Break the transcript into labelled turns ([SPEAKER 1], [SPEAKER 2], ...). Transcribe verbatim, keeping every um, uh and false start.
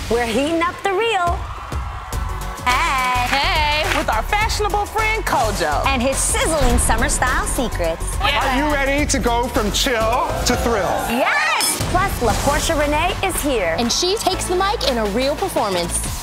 [SPEAKER 1] We're heating up the reel. Hey.
[SPEAKER 2] Hey. With our fashionable friend, Kojo.
[SPEAKER 1] And his sizzling summer style secrets.
[SPEAKER 3] Yeah. Are you ready to go from chill to thrill?
[SPEAKER 1] Yes! Plus, La'Porsha Renae is here.
[SPEAKER 4] And she takes the mic in a real performance.